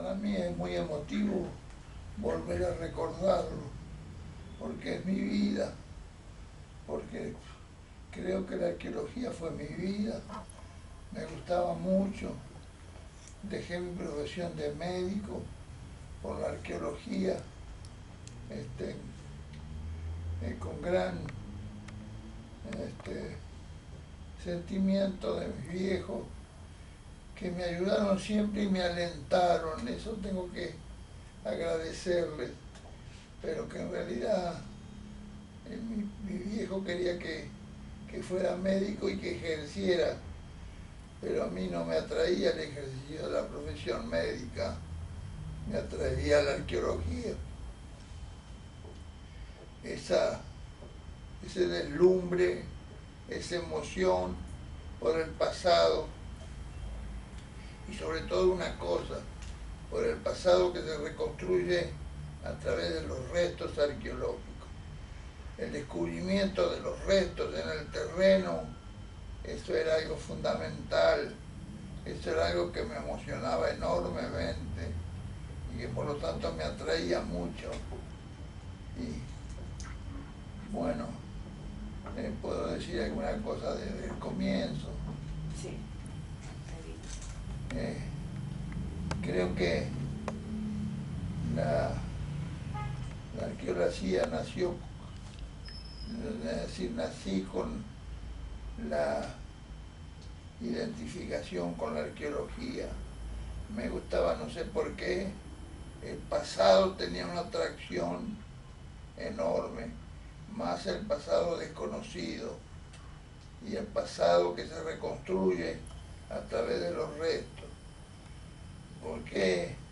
Para mí es muy emotivo volver a recordarlo, porque es mi vida, porque creo que la arqueología fue mi vida, me gustaba mucho, dejé mi profesión de médico por la arqueología, con gran sentimiento de mis viejos, que me ayudaron siempre y me alentaron, eso tengo que agradecerles, pero que en realidad mi viejo quería que fuera médico y que ejerciera, pero a mí no me atraía el ejercicio de la profesión médica, me atraía la arqueología, ese deslumbre, esa emoción por el pasado y sobre todo una cosa, por el pasado que se reconstruye a través de los restos arqueológicos. El descubrimiento de los restos en el terreno, eso era algo fundamental, eso era algo que me emocionaba enormemente y que por lo tanto me atraía mucho. Y bueno, puedo decir alguna cosa desde el comienzo. Sí. Creo que la arqueología nació, es decir, nací con la identificación con la arqueología. Me gustaba, no sé por qué, el pasado tenía una atracción enorme, más el pasado desconocido y el pasado que se reconstruye a través de los restos. Porque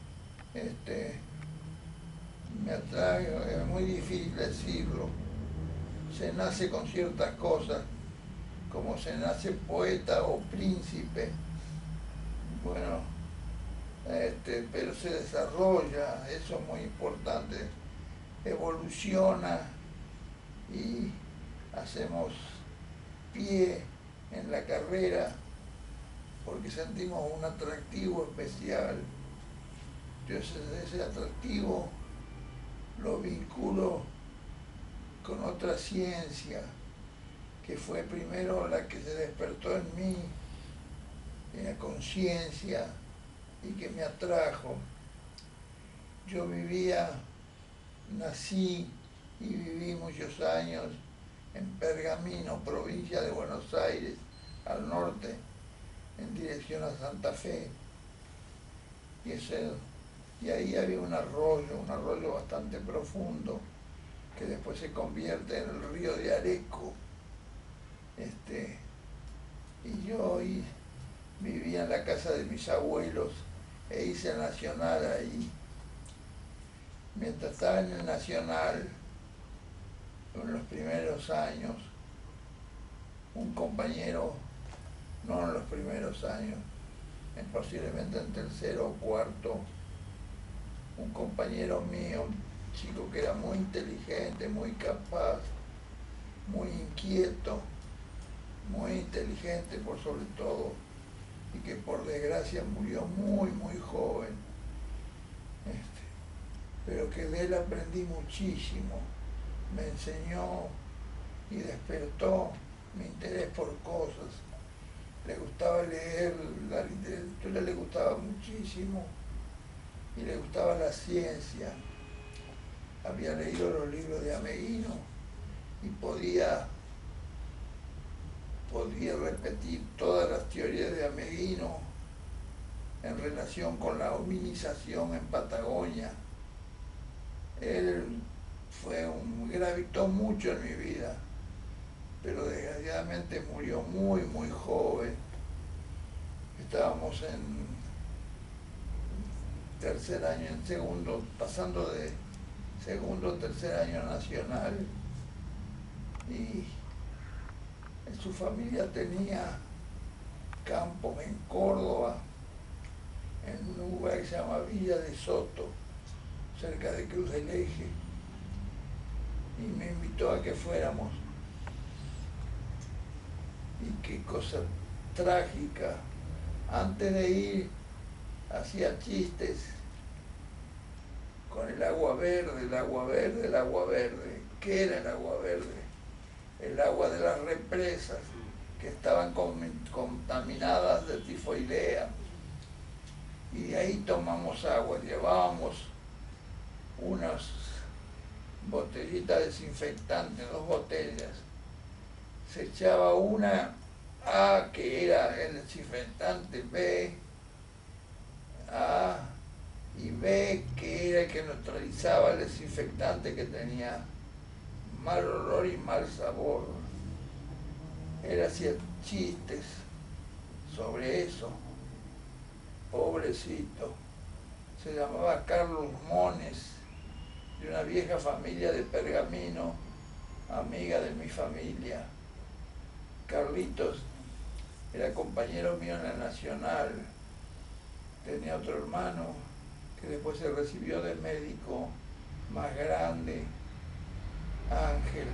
me atrae, es muy difícil decirlo, se nace con ciertas cosas, como se nace poeta o príncipe, bueno, pero se desarrolla, eso es muy importante, evoluciona y hacemos pie en la carrera porque sentimos un atractivo especial. Entonces ese atractivo lo vinculo con otra ciencia que fue primero la que se despertó en mí, en la conciencia, y que me atrajo. Yo nací y viví muchos años en Pergamino, provincia de Buenos Aires, al norte, en dirección a Santa Fe. Y ahí había un arroyo bastante profundo, que después se convierte en el río de Areco. Y yo vivía en la casa de mis abuelos e hice el Nacional ahí. Mientras estaba en el Nacional, en los primeros años, un compañero, no en los primeros años, posiblemente en tercero o cuarto, un compañero mío, un chico que era muy inteligente, muy capaz, muy inquieto, muy inteligente por sobre todo, y que por desgracia murió muy, muy joven, pero que de él aprendí muchísimo, me enseñó y despertó mi interés por cosas. Le gustaba leer, la literatura le gustaba muchísimo y le gustaba la ciencia. Había leído los libros de Ameguino y podía repetir todas las teorías de Ameguino en relación con la hominización en Patagonia. Él gravitó mucho en mi vida, pero desgraciadamente murió muy, muy joven. Estábamos en tercer año, pasando de segundo o tercer año nacional, y su familia tenía campos en Córdoba, en un lugar que se llama Villa de Soto, cerca de Cruz del Eje, y me invitó a que fuéramos. Y qué cosa trágica. Antes de ir, hacía chistes con el agua verde, el agua verde, el agua verde. ¿Qué era el agua verde? El agua de las represas que estaban contaminadas de tifoidea. Y de ahí tomamos agua, llevábamos unas botellitas desinfectantes, 2 botellas. Se echaba una A, que era el desinfectante B, A, y B, que era el que neutralizaba el desinfectante que tenía mal olor y mal sabor. Él hacía chistes sobre eso, pobrecito. Se llamaba Carlos Mones, de una vieja familia de Pergamino, amiga de mi familia. Carlitos era compañero mío en la Nacional, tenía otro hermano que después se recibió de médico más grande, Ángel,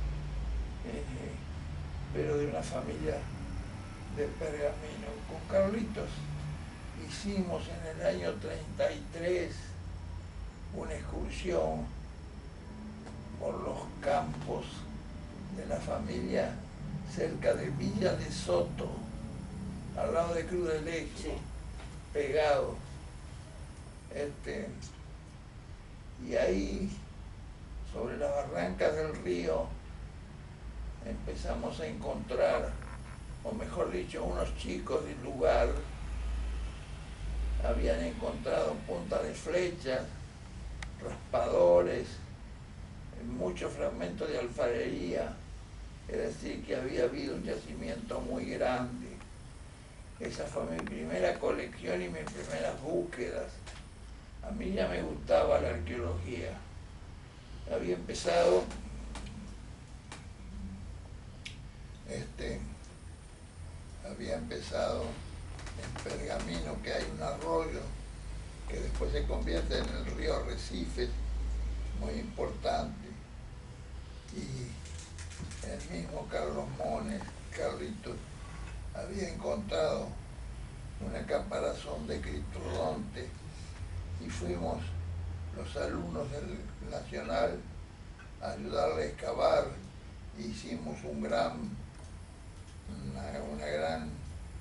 pero de una familia de Pergamino. Con Carlitos hicimos en el año 33 una excursión por los campos de la familia cerca de Villa de Soto, al lado de Cruz del Eje, sí, pegado. Y ahí, sobre las barrancas del río, empezamos a encontrar, o mejor dicho, unos chicos del lugar habían encontrado punta de flechas, raspadores, muchos fragmentos de alfarería, es decir, que había habido un yacimiento muy grande. Esa fue mi primera colección y mis primeras búsquedas. A mí ya me gustaba la arqueología. Había empezado en Pergamino, que hay un arroyo que después se convierte en el río Arrecifes, muy importante. Y el mismo Carlos Mones, Carlitos, había encontrado una caparazón de criptodonte y fuimos los alumnos del Nacional a ayudarle a excavar. Hicimos una gran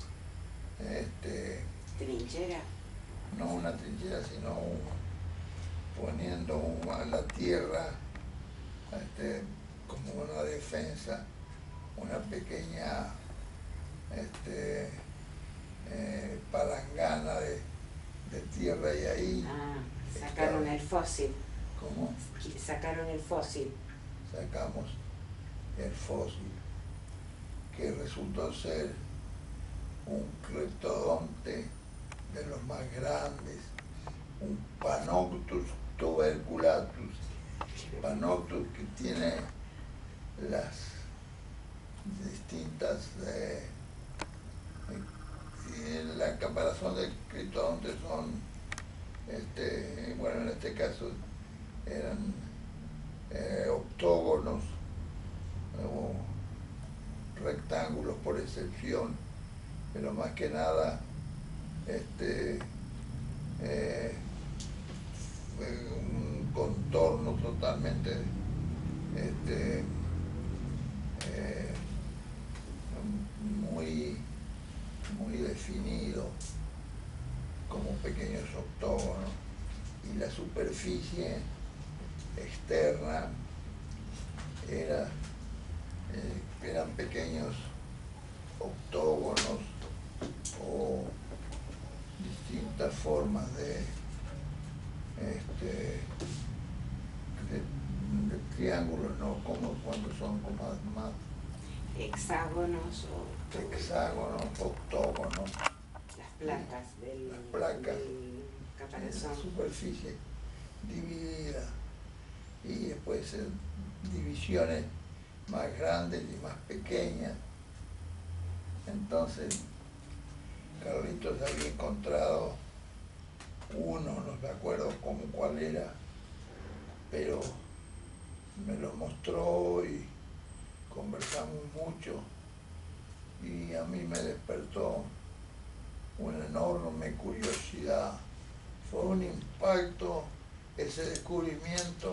trinchera. No una trinchera, sino poniendo en la tierra como una defensa, una pequeña palangana de tierra, y ahí sacaron el fósil. ¿Cómo? Sacaron el fósil. Sacamos el fósil, que resultó ser un criptodonte de los más grandes, un Panoptus tuberculatus, Panoptus, que tiene las distintas, la caparazón de criptodontes son, bueno, en este caso eran octógonos o rectángulos por excepción, pero más que nada un contorno totalmente muy definido, como pequeños octógonos, y la superficie externa eran pequeños octógonos o distintas formas de triángulos, no como cuando son como más hexágonos octógonos, las placas del caparazón, superficie dividida, y después divisiones más grandes y más pequeñas. Entonces Carlitos había encontrado uno, no me acuerdo cuál era, pero me lo mostró y conversamos mucho, y a mí me despertó una enorme curiosidad. Fue un impacto ese descubrimiento.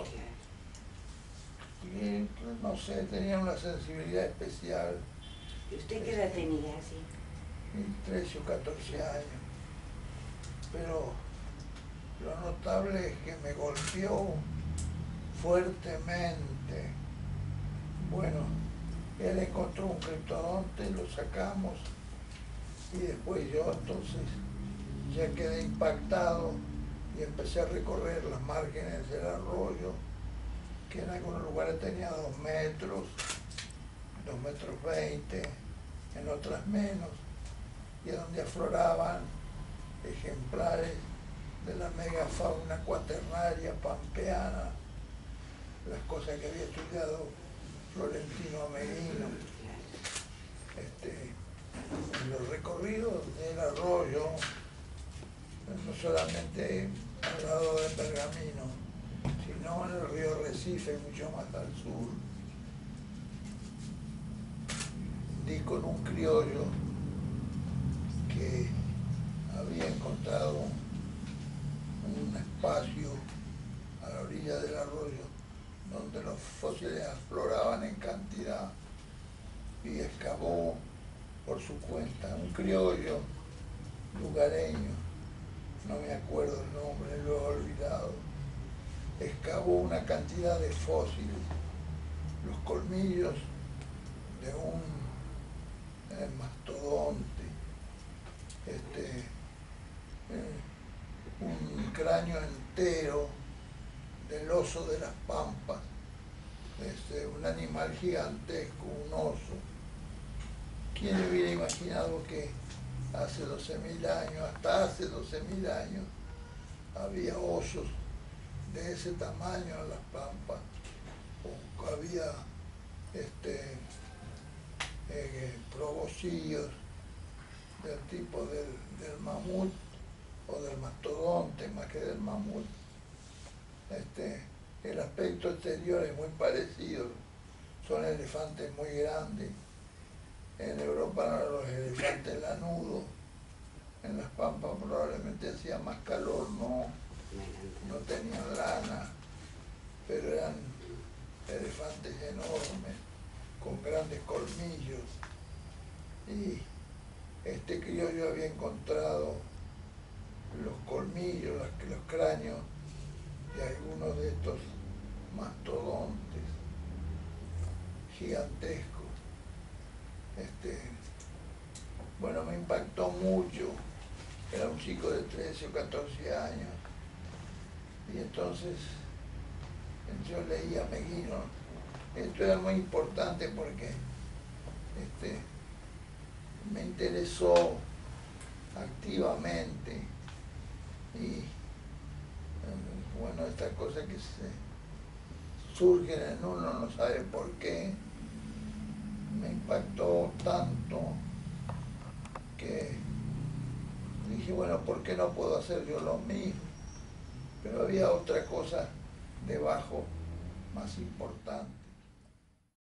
Y no sé, tenía una sensibilidad especial. ¿Y usted qué edad tenía así? 13 o 14 años. Pero lo notable es que me golpeó fuertemente. Bueno, él encontró un criptodonte, lo sacamos y después yo entonces ya quedé impactado y empecé a recorrer las márgenes del arroyo, que en algunos lugares tenía 2 metros, 2 metros 20, en otras menos, y donde afloraban ejemplares de la megafauna cuaternaria pampeana, las cosas que había estudiado Florentino Ameghino. En los recorridos del arroyo, no solamente al lado de Pergamino, sino en el río Recife, mucho más al sur, di con un criollo que había encontrado un espacio a la orilla del arroyo donde los fósiles afloraban en cantidad, y excavó por su cuenta, un criollo lugareño, no me acuerdo el nombre, lo he olvidado, excavó una cantidad de fósiles, los colmillos de un mastodonte, un cráneo entero del oso de las pampas, un animal gigantesco, un oso. ¿Quién hubiera imaginado que hace 12.000 años, hasta hace 12.000 años, había osos de ese tamaño en las pampas? O había proboscidios del tipo del mamut o del mastodonte más que del mamut. El aspecto exterior es muy parecido, son elefantes muy grandes. En Europa no, los elefantes lanudos, en las pampas probablemente hacía más calor, no tenían lana, pero eran elefantes enormes, con grandes colmillos. Y este criollo había encontrado los colmillos, los cráneos de algunos de estos mastodontes gigantescos. Bueno, me impactó mucho. Era un chico de 13 o 14 años. Y entonces yo leía a Ameghino. Esto era muy importante porque me interesó activamente. Y bueno, estas cosas que surgen en uno, no sabe por qué, me impactó tanto que dije, bueno, ¿por qué no puedo hacer yo lo mismo? Pero había otra cosa debajo más importante.